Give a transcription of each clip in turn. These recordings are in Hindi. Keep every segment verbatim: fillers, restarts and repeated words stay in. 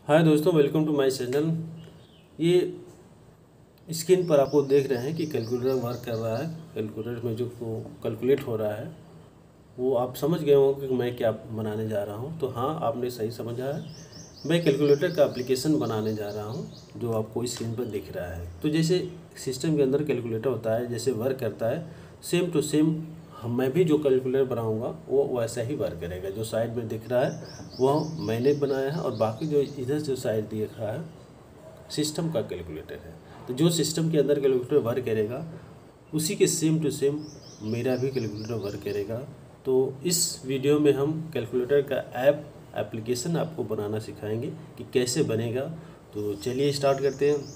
हाय दोस्तों, वेलकम टू माय चैनल। ये स्क्रीन पर आपको देख रहे हैं कि कैलकुलेटर वर्क कर रहा है। कैलकुलेटर में जो कैलकुलेट हो रहा है वो आप समझ गए होंगे कि मैं क्या बनाने जा रहा हूं। तो हाँ, आपने सही समझा है। मैं कैलकुलेटर का एप्लीकेशन बनाने जा रहा हूं जो आपको स्क्रीन पर दिख रहा है। तो जैसे सिस्टम के अंदर कैलकुलेटर होता है, जैसे वर्क करता है, सेम टू सेम मैं भी जो कैलकुलेटर बनाऊंगा वो वैसा ही वर्क करेगा। जो साइड में दिख रहा है वह मैंने बनाया है, और बाकी जो इधर जो साइड दिख रहा है सिस्टम का कैलकुलेटर है। तो जो सिस्टम के अंदर कैलकुलेटर वर्क करेगा उसी के सेम टू सेम मेरा भी कैलकुलेटर वर्क करेगा। तो इस वीडियो में हम कैलकुलेटर का ऐप एप्लीकेशन आपको बनाना सिखाएंगे कि कैसे बनेगा। तो चलिए स्टार्ट करते हैं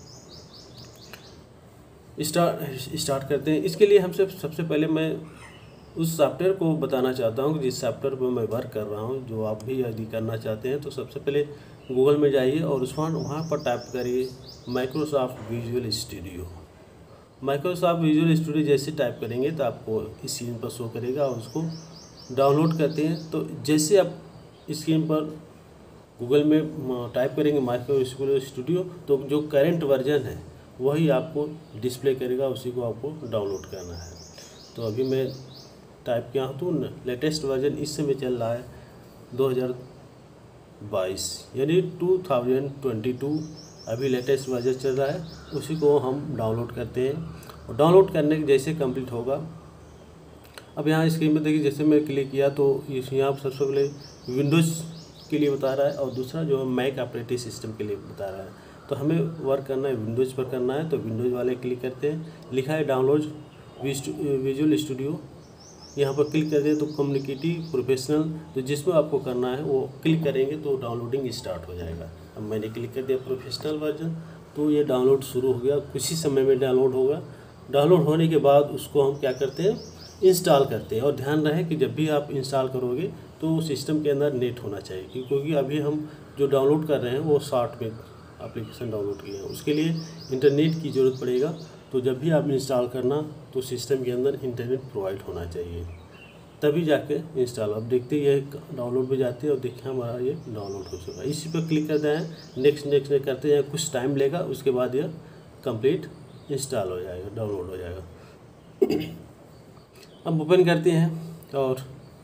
स्टार्ट स्टार्ट करते हैं। इसके लिए हमसे सबसे पहले मैं उस सॉफ्टवेयर को बताना चाहता हूँ कि जिस सॉफ्टवेयर पर मैं वर्क कर रहा हूँ। जो आप भी यदि करना चाहते हैं तो सबसे पहले गूगल में जाइए और उस वहाँ पर टाइप करिए Microsoft Visual Studio. Microsoft Visual Studio जैसे टाइप करेंगे तो आपको स्क्रीन पर शो करेगा, और उसको डाउनलोड करते हैं। तो जैसे आप स्क्रीन पर गूगल में टाइप करेंगे माइक्रोसॉफ्ट स्टूडियो तो जो करंट वर्जन है वही आपको डिस्प्ले करेगा, उसी को आपको डाउनलोड करना है। तो अभी मैं टाइप किया हूँ तो लेटेस्ट वर्जन इस समय चल रहा है दो हज़ार बाईस यानी दो हज़ार बाईस। अभी लेटेस्ट वर्जन चल रहा है, उसी को हम डाउनलोड करते हैं। और डाउनलोड करने के जैसे कंप्लीट होगा, अब यहाँ स्क्रीन में देखिए जैसे मैं क्लिक किया तो यहाँ पर सबसे पहले विंडोज़ के लिए बता रहा है, और दूसरा जो है मैक ऑपरेटिंग सिस्टम के लिए बता रहा है। तो हमें वर्क करना है विंडोज़ पर करना है, तो विंडोज़ वाले क्लिक करते हैं। लिखा है डाउनलोड विजुअल स्टूडियो, यहाँ पर क्लिक करते हैं तो कम्युनिकेटिव प्रोफेशनल, तो जिसमें आपको करना है वो क्लिक करेंगे तो डाउनलोडिंग स्टार्ट हो जाएगा। अब मैंने क्लिक कर दिया प्रोफेशनल वर्जन, तो ये डाउनलोड शुरू हो गया। कुछ ही समय में डाउनलोड होगा। डाउनलोड होने के बाद उसको हम क्या करते हैं, इंस्टॉल करते हैं। और ध्यान रहे कि जब भी आप इंस्टॉल करोगे तो सिस्टम के अंदर नेट होना चाहिए, क्योंकि अभी हम जो डाउनलोड कर रहे हैं वो शॉर्ट में एप्लीकेशन डाउनलोड किए हैं, उसके लिए इंटरनेट की ज़रूरत पड़ेगा। तो जब भी आप इंस्टॉल करना तो सिस्टम के अंदर इंटरनेट प्रोवाइड होना चाहिए, तभी जाके इंस्टॉल। अब देखते ही ये डाउनलोड पे जाते हैं और देखिए हमारा ये डाउनलोड हो चुका है। इसी पर क्लिक करते हैं, नेक्स्ट नेक्स्ट करते हैं, कुछ टाइम लेगा, उसके बाद यह कंप्लीट इंस्टॉल हो जाएगा, डाउनलोड हो जाएगा। अब ओपन करते हैं और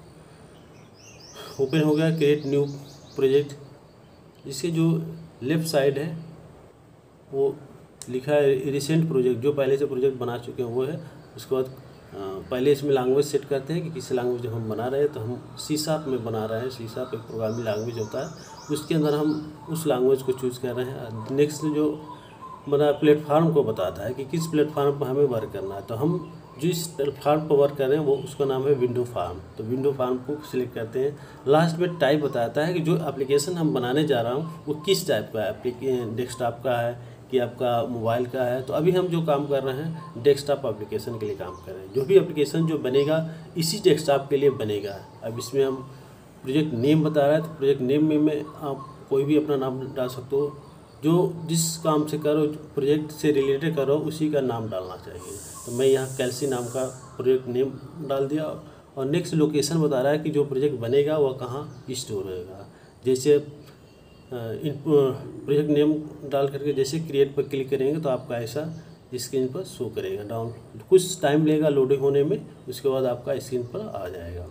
ओपन हो गया क्रिएट न्यू प्रोजेक्ट। इसके जो लेफ़्ट साइड है वो लिखा है रिसेंट प्रोजेक्ट, जो पहले से प्रोजेक्ट बना चुके हैं वो है। उसके बाद पहले इसमें लैंग्वेज सेट करते हैं कि किस लैंग्वेज हम बना रहे हैं। तो हम सी शार्प में बना रहे हैं। सी शार्प एक प्रोग्रामिंग लैंग्वेज होता है, उसके अंदर हम उस लैंग्वेज को चूज़ कर रहे हैं। नेक्स्ट जो हमारा प्लेटफार्म को बताता है कि किस प्लेटफार्म पर हमें वर्क करना है। तो हम जिस प्लेटफार्म पर वर्क कर रहे हैं वो उसका नाम है विंडो फार्म। तो विंडो फार्म को सिलेक्ट करते हैं। लास्ट में टाइप बताता है कि जो एप्लीकेशन हम बनाने जा रहा हूँ वो किस टाइप का है, डेस्कटॉप का है कि आपका मोबाइल का है। तो अभी हम जो काम कर रहे हैं डेस्कटॉप एप्लीकेशन के लिए काम कर रहे हैं। जो भी एप्लीकेशन जो बनेगा इसी डेस्कटॉप के लिए बनेगा। अब इसमें हम प्रोजेक्ट नेम बता रहा है, तो प्रोजेक्ट नेम में, में आप कोई भी अपना नाम डाल सकते हो। जो जिस काम से करो, प्रोजेक्ट से रिलेटेड करो, उसी का नाम डालना चाहिए। तो मैं यहाँ कैल्सी नाम का प्रोजेक्ट नेम डाल दिया। और नेक्स्ट लोकेशन बता रहा है कि जो प्रोजेक्ट बनेगा वह कहाँ स्टोर होगा। जैसे इन प्रोजेक्ट नेम डाल करके जैसे क्रिएट पर क्लिक करेंगे तो आपका ऐसा स्क्रीन पर शो करेगा। डाउन कुछ टाइम लेगा लोडिंग होने में, उसके बाद आपका स्क्रीन पर आ जाएगा।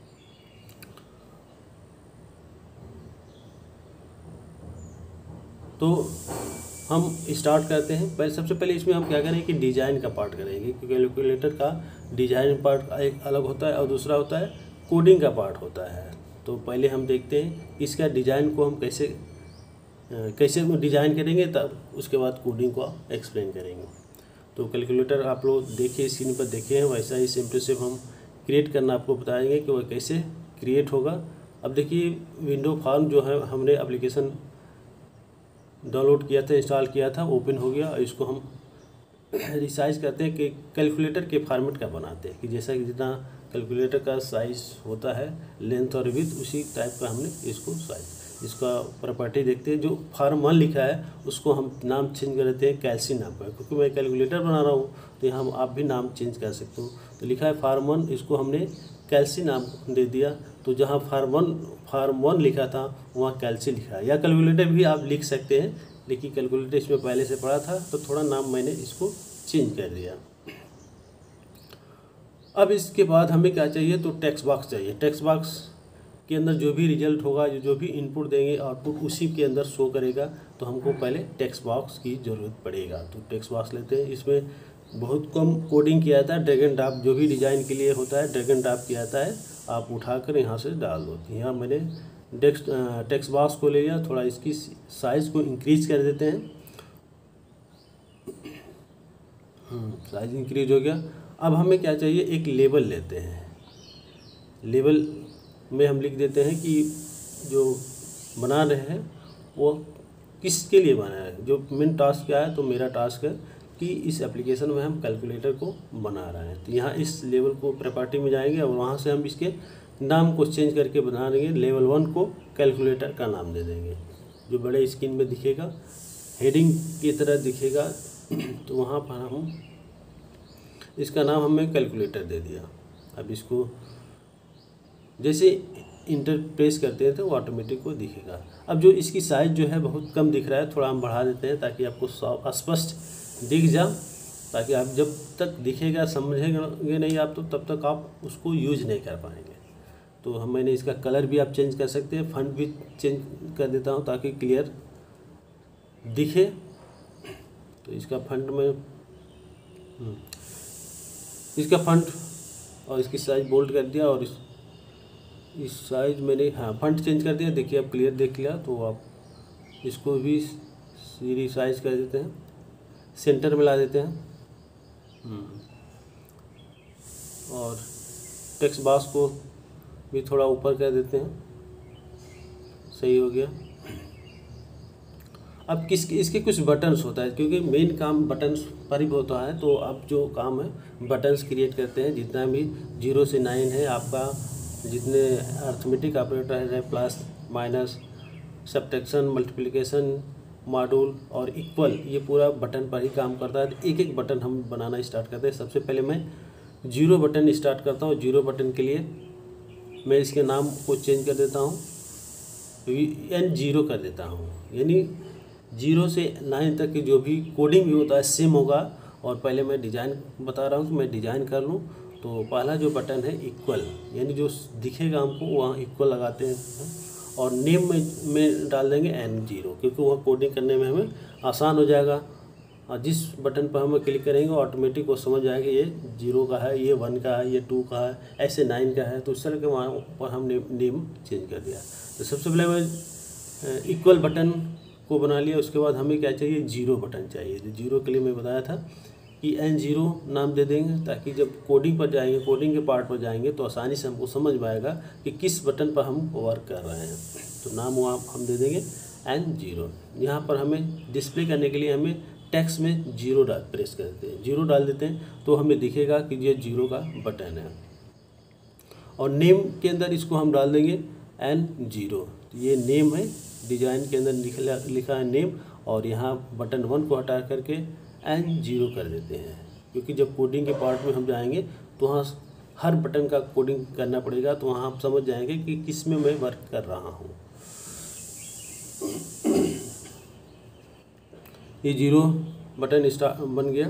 तो हम स्टार्ट करते हैं। पहले सबसे पहले इसमें हम क्या करेंगे कि डिज़ाइन का पार्ट करेंगे, क्योंकि कैलकुलेटर का डिज़ाइन पार्ट एक अलग होता है और दूसरा होता है कोडिंग का पार्ट होता है। तो पहले हम देखते हैं इसका डिज़ाइन को हम कैसे कैसे डिज़ाइन करेंगे, तब उसके बाद कोडिंग को एक्सप्लेन करेंगे। तो कैलकुलेटर आप लोग देखिए, स्क्रीन पर देखे हैं, वैसा ही सिंपल से हम क्रिएट करना आपको बताएंगे कि वह कैसे क्रिएट होगा। अब देखिए विंडो फार्म जो है हमने एप्लीकेशन डाउनलोड किया था, इंस्टॉल किया था, ओपन हो गया। इसको हम रिसाइज करते हैं कि कैलकुलेटर के फॉर्मेट का बनाते हैं कि जैसा कि जितना कैलकुलेटर का साइज़ होता है, लेंथ और विड्थ, उसी टाइप का हमने इसको साइज इसका प्रॉपर्टी देखते हैं। जो फार्म वन लिखा है उसको हम नाम चेंज कर देते हैं कैल्सी नाम का, क्योंकि मैं कैलकुलेटर बना रहा हूँ तो यहाँ आप भी नाम चेंज कर सकते हो। तो लिखा है फार्म वन, इसको हमने कैल्सी नाम दे दिया। तो जहाँ फार्म वन फार्म वन लिखा था वहाँ कैलसी लिखा है, या कैलकुलेटर भी आप लिख सकते हैं, लेकिन कैलकुलेटर इसमें पहले से पड़ा था तो थोड़ा नाम मैंने इसको चेंज कर दिया। अब इसके बाद हमें क्या चाहिए, तो टेक्स्ट बॉक्स चाहिए। टेक्स्ट बॉक्स के अंदर जो भी रिजल्ट होगा, जो भी इनपुट देंगे आउटपुट उसी के अंदर शो करेगा, तो हमको पहले टेक्स्ट बॉक्स की ज़रूरत पड़ेगा। तो टेक्स्ट बॉक्स लेते हैं। इसमें बहुत कम कोडिंग किया जाता है, ड्रैग एंड ड्रॉप जो भी डिज़ाइन के लिए होता है ड्रैग एंड ड्रॉप किया जाता है, आप उठाकर यहाँ से डाल दो। यहाँ मैंने टेक्स्ट टेक्स्ट बॉक्स को ले लिया, थोड़ा इसकी साइज़ को इंक्रीज कर देते हैं। साइज इंक्रीज हो गया। अब हमें क्या चाहिए, एक लेबल लेते हैं। लेबल में हम लिख देते हैं कि जो बना रहे हैं वो किसके लिए बना है। जो मेन टास्क क्या है, तो मेरा टास्क है कि इस एप्लीकेशन में हम कैलकुलेटर को बना रहे हैं। तो यहाँ इस लेवल को प्रॉपर्टी में जाएंगे और वहाँ से हम इसके नाम को चेंज करके बना देंगे। लेवल वन को कैलकुलेटर का नाम दे देंगे, जो बड़े स्क्रीन में दिखेगा, हेडिंग की तरह दिखेगा। तो वहाँ पर हम इसका नाम हमने कैलकुलेटर दे दिया। अब इसको जैसे इंटर प्रेस करते हैं तो वो ऑटोमेटिक को दिखेगा। अब जो इसकी साइज़ जो है बहुत कम दिख रहा है, थोड़ा हम बढ़ा देते हैं ताकि आपको स्पष्ट दिख जाए, ताकि आप जब तक दिखेगा समझेंगे नहीं आप, तो तब तक आप उसको यूज नहीं कर पाएंगे। तो हम मैंने इसका कलर भी आप चेंज कर सकते हैं, फंट भी चेंज कर देता हूँ ताकि क्लियर दिखे। तो इसका फंट में इसका फंट और इसकी साइज बोल्ड कर दिया, और इस इस साइज मैंने हाँ फंट चेंज कर दिया। देखिए आप क्लियर देख लिया। तो आप इसको भी सीरी साइज कर देते हैं, सेंटर में ला देते हैं, और टेक्स्ट बॉक्स को भी थोड़ा ऊपर कर देते हैं। सही हो गया। अब किस इसके कुछ बटन्स होता है, क्योंकि मेन काम बटन्स पर ही होता है। तो अब जो काम है बटन्स क्रिएट करते हैं। जितना भी जीरो से नाइन है आपका, जितने अर्थमेटिक ऑपरेटर है, plus minus subtraction multiplication module और इक्वल, ये पूरा बटन पर ही काम करता है। एक एक बटन हम बनाना स्टार्ट करते हैं। सबसे पहले मैं जीरो बटन स्टार्ट करता हूँ। जीरो बटन के लिए मैं इसके नाम को चेंज कर देता हूँ, एन जीरो कर देता हूँ। यानी जीरो से नाइन तक की जो भी कोडिंग भी होता है सेम होगा। और पहले मैं डिज़ाइन बता रहा हूँ कि मैं डिज़ाइन कर लूँ। तो पहला जो बटन है इक्वल, यानी जो दिखेगा हमको वहाँ इक्वल लगाते हैं, और नेम में, में डाल देंगे एन जीरो, क्योंकि वहाँ कोडिंग करने में हमें आसान हो जाएगा। और जिस बटन पर हम क्लिक करेंगे ऑटोमेटिक वो समझ जाएगा ये जीरो का है, ये वन का है, ये टू का है, ऐसे नाइन का है। तो उस तरह के वहाँ पर हम नेम नेम चेंज कर दिया। तो सबसे पहले मैं इक्वल बटन को बना लिया। उसके बाद हमें क्या चाहिए, जीरो बटन चाहिए। तो जीरो के लिए मैं बताया था कि एन जीरो नाम दे देंगे, ताकि जब कोडिंग पर जाएंगे, कोडिंग के पार्ट पर जाएंगे, तो आसानी से हमको समझ में आएगा कि किस बटन पर हम वर्क कर रहे हैं। तो नाम वहाँ हम दे देंगे एन जीरो। यहाँ पर हमें डिस्प्ले करने के लिए हमें टेक्स्ट में जीरो डाल प्रेस कर देते हैं, जीरो डाल देते हैं, तो हमें दिखेगा कि ये जीरो का बटन है। और नेम के अंदर इसको हम डाल देंगे एन जीरो। ये नेम है, डिज़ाइन के अंदर लिखा लिखा है नेम, और यहाँ बटन वन को हटा करके एन जीरो कर देते हैं। क्योंकि जब कोडिंग के पार्ट में हम जाएंगे तो वहाँ हर बटन का कोडिंग करना पड़ेगा, तो वहाँ आप समझ जाएंगे कि किस में मैं वर्क कर रहा हूँ। ये जीरो बटन स्टार्ट बन गया।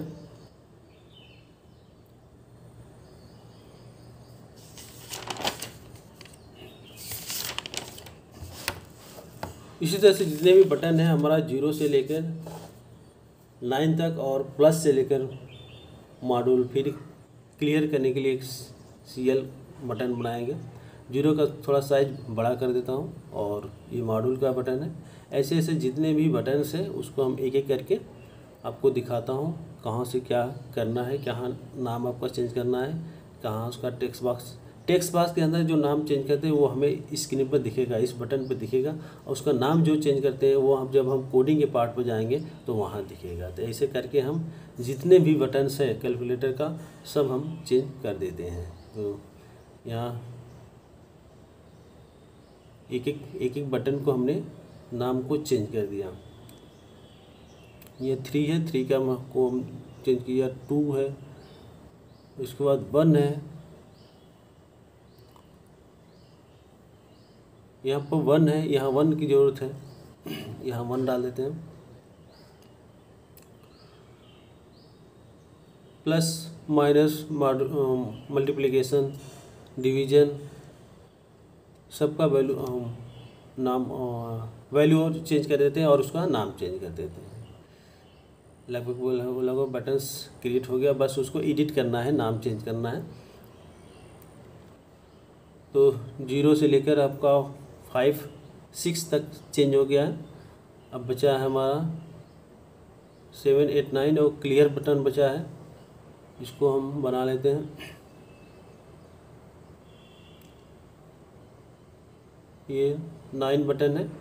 इसी तरह से जितने भी बटन हैं हमारा जीरो से लेकर नाइन तक और प्लस से लेकर मॉड्यूल, फिर क्लियर करने के लिए एक सी एल बटन बनाएंगे। जीरो का थोड़ा साइज बड़ा कर देता हूँ, और ये मॉड्यूल का बटन है। ऐसे ऐसे जितने भी बटन्स हैं उसको हम एक एक करके आपको दिखाता हूँ, कहाँ से क्या करना है, कहाँ नाम आपका चेंज करना है, कहाँ उसका टेक्स्ट बॉक्स टेक्स्ट बॉक्स के अंदर जो नाम चेंज करते हैं वो हमें स्क्रीन पर दिखेगा, इस बटन पर दिखेगा। और उसका नाम जो चेंज करते हैं वो हम जब हम कोडिंग के पार्ट पर जाएंगे तो वहाँ दिखेगा। तो ऐसे करके हम जितने भी बटन्स हैं कैलकुलेटर का सब हम चेंज कर देते हैं। तो यहाँ एक एक एक एक बटन को हमने नाम को चेंज कर दिया। ये थ्री है, थ्री का को हम चेंज किया, टू है, उसके बाद वन है, यहाँ पर वन है, यहाँ वन की ज़रूरत है, यहाँ वन डाल देते हैं। प्लस माइनस मल्टीप्लिकेशन डिवीज़न सबका वैल्यू नाम वैल्यू और चेंज कर देते हैं और उसका नाम चेंज कर देते हैं। लगभग लगभग बटन्स क्रिएट हो गया, बस उसको एडिट करना है, नाम चेंज करना है। तो जीरो से लेकर आपका फाइव सिक्स तक चेंज हो गया है। अब बचा है हमारा सेवन एट नाइन और क्लियर बटन बचा है, इसको हम बना लेते हैं। ये नाइन बटन है।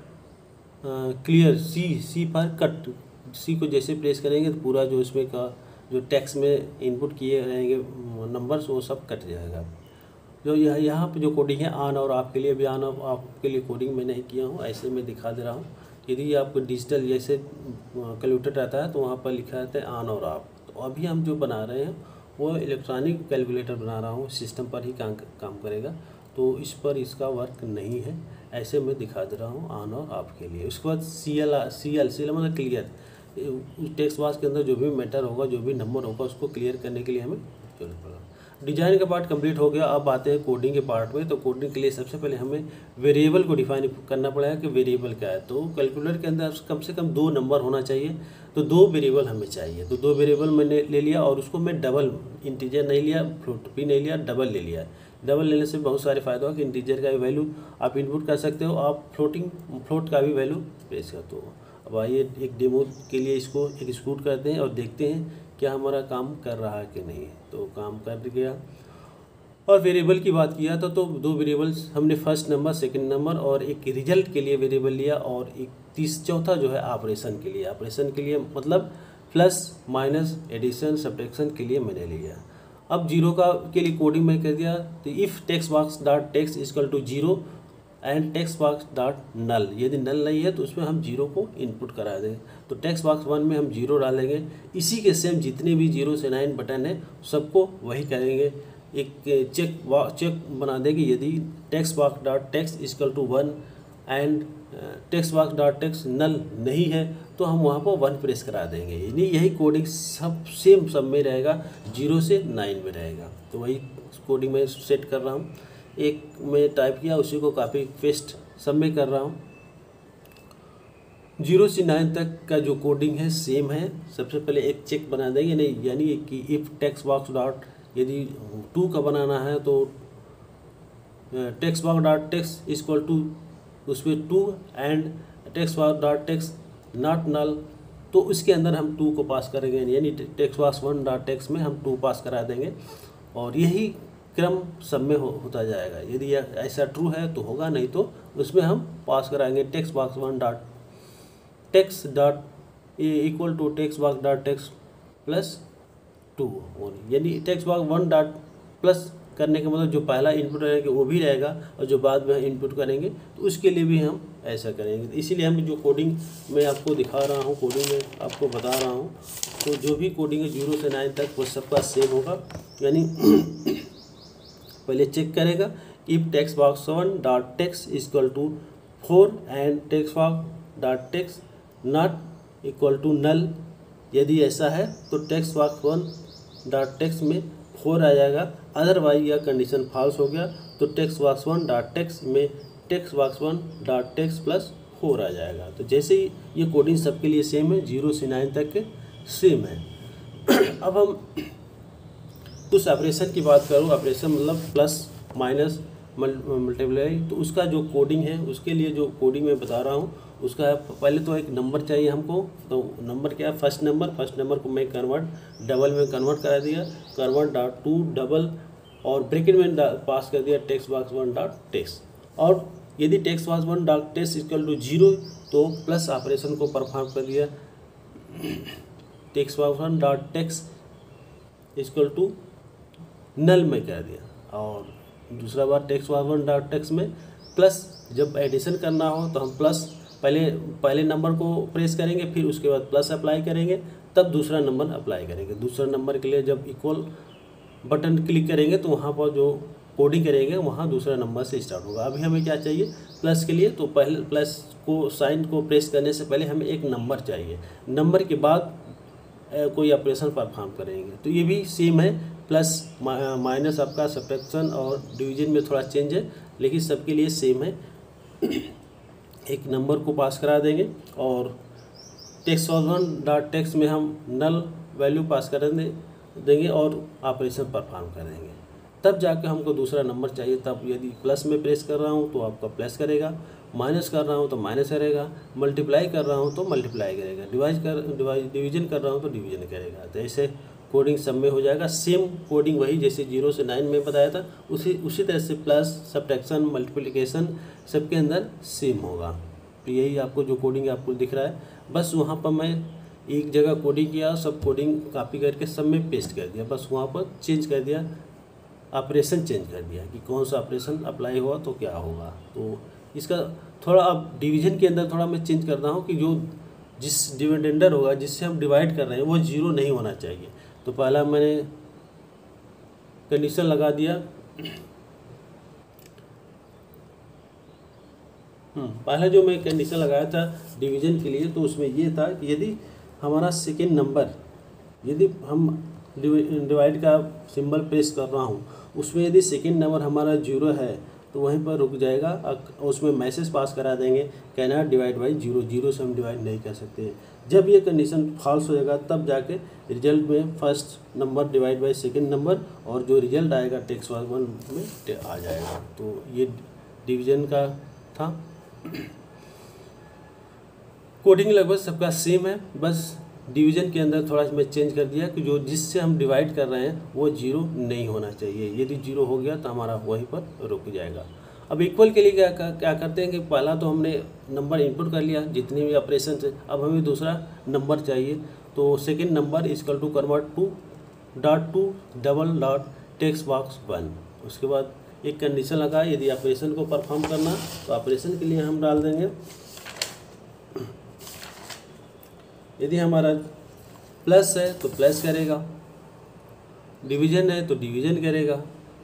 क्लियर सी सी पर कट, सी को जैसे प्रेस करेंगे तो पूरा जो इसमें का जो टेक्स्ट में इनपुट किए रहेंगे नंबर्स वो सब कट जाएगा। जो यह यहाँ पे जो कोडिंग है ऑन और ऑफ के लिए, भी ऑन और ऑफ के लिए कोडिंग मैं नहीं किया हूँ, ऐसे मैं दिखा दे रहा हूँ। यदि आपको डिजिटल जैसे कैलकुलेटर रहता है तो वहाँ पर लिखा रहता है ऑन और ऑफ। तो अभी हम जो बना रहे हैं वो इलेक्ट्रॉनिक कैलकुलेटर बना रहा हूँ, सिस्टम पर ही काम काम करेगा, तो इस पर इसका वर्क नहीं है। ऐसे मैं दिखा दे रहा हूँ ऑन और ऑफ के लिए। उसके बाद C L C L C L मतलब क्लियर, टेक्स्ट बॉक्स के अंदर जो भी मैटर होगा, जो भी नंबर होगा, उसको क्लियर करने के लिए हमें जरूरत पड़ेगा। डिजाइन का पार्ट कंप्लीट हो गया। अब आते हैं कोडिंग के पार्ट में। तो कोडिंग के लिए सबसे पहले हमें वेरिएबल को डिफाइन करना पड़ेगा कि वेरिएबल क्या है। तो कैलकुलेटर के अंदर कम से कम दो नंबर होना चाहिए, तो दो वेरिएबल हमें चाहिए। तो दो वेरिएबल मैंने ले लिया और उसको मैं डबल, इंटीजर नहीं लिया, फ्लोट भी नहीं लिया, डबल ले लिया। डबल लेने से बहुत सारे फायदा हो कि इंटीजर का भी वैल्यू आप इनपुट कर सकते हो, आप फ्लोटिंग फ्लोट का भी वैल्यू प्रेस करते हो। अब आइए एक डेमो के लिए इसको एग्जीक्यूट करते हैं और देखते हैं क्या हमारा काम कर रहा है कि नहीं। तो काम कर गया। और वेरिएबल की बात किया था तो दो वेरिएबल्स हमने फर्स्ट नंबर, सेकंड नंबर और एक रिजल्ट के लिए वेरिएबल लिया, और एक तीस चौथा जो है ऑपरेशन के लिए। ऑपरेशन के लिए मतलब प्लस माइनस एडिशन सब्ट्रैक्शन के लिए मैंने लिया। अब जीरो का के लिए कोडिंग मैं कर दिया। तो if text box dot text equal to zero and text box dot null, यदि नल नहीं है तो उसमें हम जीरो को इनपुट करा देंगे। तो टेक्स्ट बॉक्स वन में हम जीरो डालेंगे। इसी के सेम जितने भी जीरो से नाइन बटन है सबको वही करेंगे। एक चेक चेक बना देंगे, यदि text box dot text equal to one and text box dot text null नहीं है तो हम वहाँ पर वन प्रेस करा देंगे। यानी यही कोडिंग सब सेम सब में रहेगा, जीरो से नाइन में रहेगा। तो वही कोडिंग मैं सेट कर रहा हूँ। एक में टाइप किया, उसी को कॉपी पेस्ट सब में कर रहा हूँ। जीरो से नाइन तक का जो कोडिंग है सेम है। सबसे पहले एक चेक बना देंगे, नहीं यानी कि इफ़ टेक्स्ट बॉक्स डॉट, यदि टू का बनाना है तो text box dot text equal to उसमें two and text box dot text not null, तो उसके अंदर हम टू को पास करेंगे। यानी text box one dot text में हम टू पास करा देंगे और यही क्रम सब में हो, होता जाएगा। यदि ऐसा ट्रू है तो होगा, नहीं तो उसमें हम पास कराएंगे text box one dot text dot equal to text box dot text plus two. यानी text box one dot plus करने का मतलब जो पहला इनपुट रहेगा वो भी रहेगा और जो बाद में इनपुट करेंगे तो उसके लिए भी हम ऐसा करेंगे। इसीलिए हम जो कोडिंग मैं आपको दिखा रहा हूँ, कोडिंग में आपको बता रहा हूँ, तो जो भी कोडिंग है जीरो से नाइन तक वो सबका सेम होगा। यानी पहले चेक करेगा if text box one dot text equal to four and text box dot text not equal to null, यदि ऐसा है तो text box one dot text में फोर आ जाएगा। अदरवाइज यह कंडीशन फॉल्स हो गया तो text box one dot text में text box one dot text plus four आ जाएगा। तो जैसे ही ये कोडिंग सबके लिए सेम है, जीरो से नाइन तक के सेम है। अब हम उस ऑपरेशन की बात करूँ, ऑपरेशन मतलब प्लस माइनस मल्टीप्लाई, तो उसका जो कोडिंग है उसके लिए जो कोडिंग मैं बता रहा हूँ उसका पहले तो एक नंबर चाहिए हमको। तो नंबर क्या है, फर्स्ट नंबर। फर्स्ट नंबर को मैं कन्वर्ट डबल में कन्वर्ट करा दिया, कन्वर्ट डॉट टू डबल और ब्रैकेट में पास कर दिया text box one dot text. और यदि text box one dot text equal to zero तो प्लस ऑपरेशन को परफॉर्म कर दिया, text box one dot text equal to null में कर दिया। और दूसरा बार text box one dot text में प्लस, जब एडिशन करना हो तो हम प्लस पहले पहले नंबर को प्रेस करेंगे, फिर उसके बाद प्लस अप्लाई करेंगे, तब दूसरा नंबर अप्लाई करेंगे। दूसरा नंबर के लिए जब इक्वल बटन क्लिक करेंगे तो वहाँ पर जो कोडिंग करेंगे वहाँ दूसरा नंबर से स्टार्ट होगा। अभी हमें क्या चाहिए प्लस के लिए, तो पहले प्लस को साइन को प्रेस करने से पहले हमें एक नंबर चाहिए, नंबर के बाद कोई ऑपरेशन परफॉर्म करेंगे। तो ये भी सेम है, प्लस माइनस आपका सब्ट्रैक्शन और डिवीजन में थोड़ा चेंज है, लेकिन सबके लिए सेम है। एक नंबर को पास करा देंगे और टेक्स्ट वन डॉट टेक्स्ट में हम नल वैल्यू पास कर देंगे और ऑपरेशन परफॉर्म करेंगे। तब जाकर हमको दूसरा नंबर चाहिए, तब यदि प्लस में प्रेस कर रहा हूँ तो आपका प्लस करेगा, माइनस कर रहा हूँ तो माइनस करेगा, मल्टीप्लाई कर रहा हूँ तो मल्टीप्लाई करेगा, डिवाइड कर डिवाइड डिवीजन कर रहा हूँ तो डिवीजन करेगा। तो ऐसे कोडिंग सब में हो जाएगा। सेम कोडिंग वही जैसे जीरो से नाइन में बताया था, उसी उसी तरह से प्लस सब्ट्रैक्शन मल्टीप्लिकेशन सबके अंदर सेम होगा। तो यही आपको जो कोडिंग आपको दिख रहा है, बस वहाँ पर मैं एक जगह कोडिंग किया, सब कोडिंग कॉपी करके सब में पेस्ट कर दिया, बस वहाँ पर चेंज कर दिया, ऑपरेशन चेंज कर दिया कि कौन सा ऑपरेशन अप्लाई हुआ तो क्या होगा। तो इसका थोड़ा अब डिवीजन के अंदर थोड़ा मैं चेंज करता हूँ कि जो जिस डिविडेंडर होगा जिससे हम डिवाइड कर रहे हैं वो जीरो नहीं होना चाहिए। तो पहला मैंने कंडीशन लगा दिया, पहला जो मैं कंडीशन लगाया था डिवीजन के लिए, तो उसमें ये था कि यदि हमारा सेकेंड नंबर, यदि हम डिवाइड का सिंबल प्रेस कर रहा हूँ, उसमें यदि सेकेंड नंबर हमारा जीरो है तो वहीं पर रुक जाएगा, उसमें मैसेज पास करा देंगे can not divide by zero, zero से हम डिवाइड नहीं कर सकते। जब ये कंडीशन फॉल्स हो जाएगा तब जाके रिजल्ट में first number divide by second number और जो रिजल्ट आएगा टेक्स्ट वन में आ जाएगा। तो ये डिवीजन का था। कोडिंग लगभग सबका सेम है, बस डिवीजन के अंदर थोड़ा मैं चेंज कर दिया कि जो जिससे हम डिवाइड कर रहे हैं वो जीरो नहीं होना चाहिए, यदि जीरो हो गया तो हमारा वहीं पर रुक जाएगा। अब इक्वल के लिए क्या क्या करते हैं कि पहला तो हमने नंबर इनपुट कर लिया जितने भी ऑपरेशन से, अब हमें दूसरा नंबर चाहिए, तो second number equal to convert to dot to double dot text box one. उसके बाद एक कंडीशन लगा, यदि ऑपरेशन को परफॉर्म करना तो ऑपरेशन के लिए हम डाल देंगे, यदि हमारा प्लस है तो प्लस करेगा, डिवीजन है तो डिवीजन करेगा,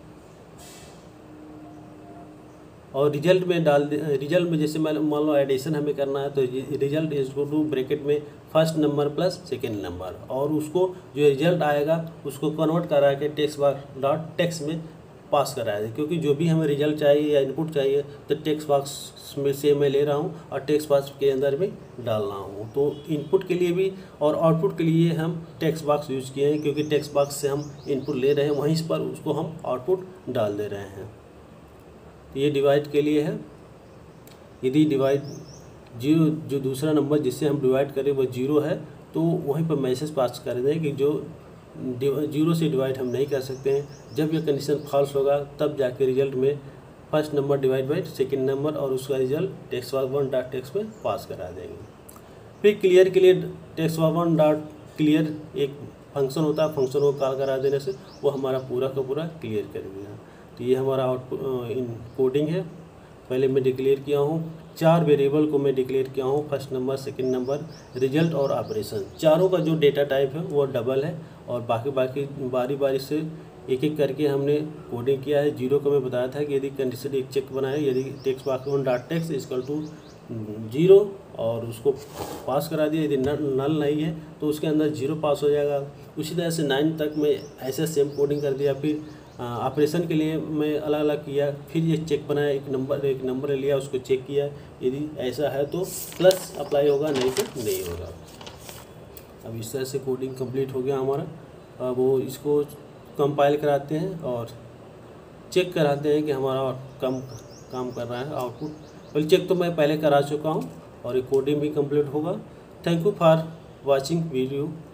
और रिजल्ट में डाल दे, रिजल्ट में जैसे मान मान लो एडिशन हमें करना है तो result is equal to bracket में first number plus second number, और उसको जो रिजल्ट आएगा उसको कन्वर्ट करा के टेक्स्ट बॉक्स डॉट टेक्स्ट में पास कराया है, क्योंकि जो भी हमें रिजल्ट चाहिए या इनपुट चाहिए तो टेक्स्ट बॉक्स में से मैं ले रहा हूँ और टेक्स्ट बॉक्स के अंदर में डाल रहा हूँ। तो इनपुट के लिए भी और आउटपुट के लिए हम टेक्स्ट बॉक्स यूज किए हैं, क्योंकि टेक्स्ट बॉक्स से हम इनपुट ले रहे हैं, वहीं पर उसको हम आउटपुट डाल दे रहे हैं। तो ये डिवाइड के लिए है, यदि डिवाइड जीरो जो दूसरा नंबर जिससे हम डिवाइड करें वो जीरो है तो वहीं पर मैसेज पास कर दें कि जो जीरो से डिवाइड हम नहीं कर सकते हैं। जब यह कंडीशन फॉल्स होगा तब जाके रिजल्ट में first number divide by second number और उसका result text one dot text में पास करा देंगे। फिर क्लियर के लिए टेक्स्ट वन डॉट क्लियर एक फंक्शन होता है, फंक्शन को कॉल करा देने से वो हमारा पूरा का पूरा क्लियर कर देगा। तो ये हमारा आउटपुट इन कोडिंग है। पहले मैं डिक्लेयर किया हूँ, चार वेरिएबल को मैं डिक्लेयर किया हूँ, first number second number result और ऑपरेशन, चारों का जो डेटा टाइप है वो डबल है, और बाकी बाकी बारी बारी से एक एक करके हमने कोडिंग किया है। जीरो को मैं बताया था कि यदि कंडीशन एक चेक बनाए, यदि text box one dot text equal to zero और उसको पास करा दिया, यदि नल नहीं है तो उसके अंदर जीरो पास हो जाएगा। उसी तरह से नाइन तक मैं ऐसे सेम कोडिंग कर दिया। फिर ऑपरेशन के लिए मैं अलग अलग किया, फिर ये चेक बनाया, एक नंबर एक नंबर लिया उसको चेक किया, यदि ऐसा है तो प्लस अप्लाई होगा, नहीं तो नहीं होगा। अब इस तरह से कोडिंग कंप्लीट हो गया हमारा। अब वो इसको कंपाइल कराते हैं और चेक कराते हैं कि हमारा कम काम कर रहा है आउटपुट। वेल चेक तो मैं पहले करा चुका हूँ और ये कोडिंग भी कंप्लीट होगा। Thank you for watching video.